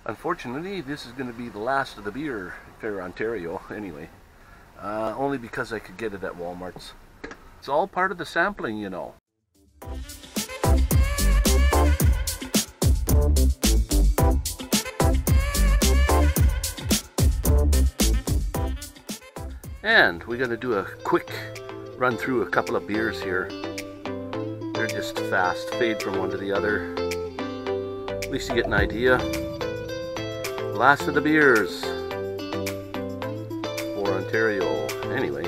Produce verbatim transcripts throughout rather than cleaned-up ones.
Unfortunately, this is going to be the last of the beer, Fair Ontario, anyway. Uh, only because I could get it at Walmart's. It's all part of the sampling, you know. And we're going to do a quick run through a couple of beers here. They're just fast, fade from one to the other. At least you get an idea. Last of the beers for Ontario. Anyway,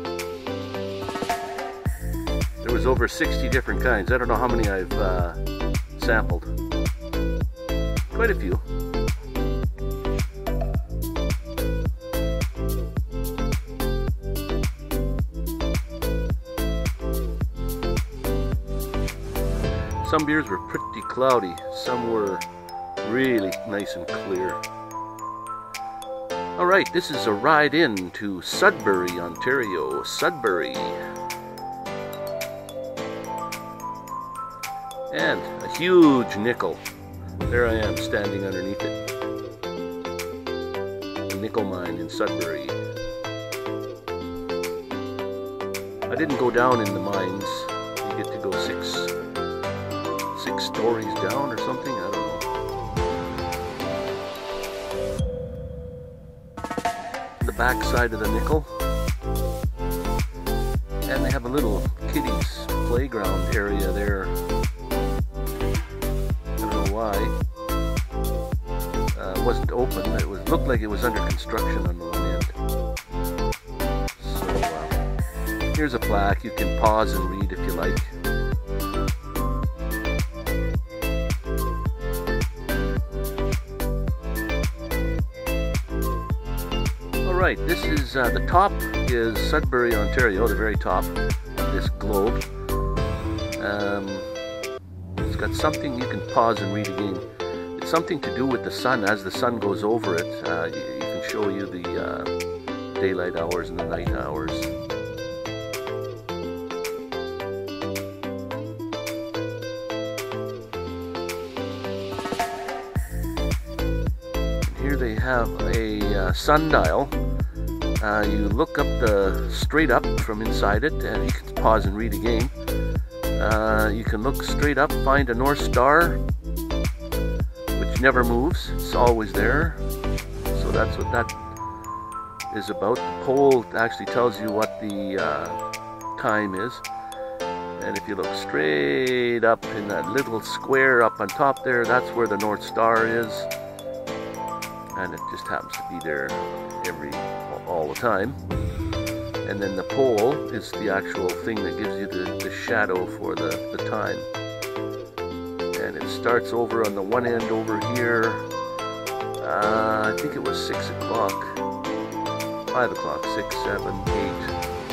there was over sixty different kinds. I don't know how many I've uh, sampled. Quite a few. Some beers were pretty cloudy. Some were really nice and clear. Alright, this is a ride in to Sudbury, Ontario. Sudbury. And a huge nickel. There I am standing underneath it. The nickel mine in Sudbury. I didn't go down in the mines. You get to go six, six stories down or something. I don't know. The back side of the nickel, and they have a little kiddies playground area there. I don't know why. Uh, it wasn't open. It was looked like it was under construction on the one end. So uh, here's a plaque. You can pause and read if you like. Right, this is uh, the top is Sudbury, Ontario, the very top of this globe. Um, it's got something you can pause and read again. It's something to do with the sun. As the sun goes over it, uh, you, you can show you the uh, daylight hours and the night hours. And here they have a uh, sundial. Uh, you look up the straight up from inside it, and you can pause and read again. Uh, you can look straight up, find a North Star, which never moves. It's always there. So that's what that is about. The pole actually tells you what the uh, time is. And if you look straight up in that little square up on top there, that's where the North Star is. And it just happens to be there every all the time. And then the pole is the actual thing that gives you the, the shadow for the, the time. And it starts over on the one end over here. Uh, I think it was six o'clock, five o'clock, six, seven, eight,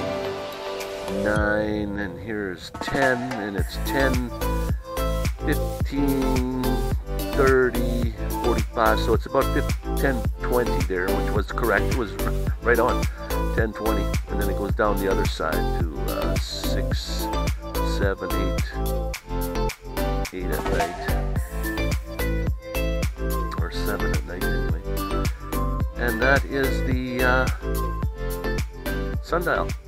nine, and here's ten, and it's ten, fifteen, thirty, forty-five, so it's about ten twenty there, which was correct. It was right on, ten twenty, and then it goes down the other side to uh, six, seven, eight, eight at night, or seven at night anyway. And that is the uh, sundial.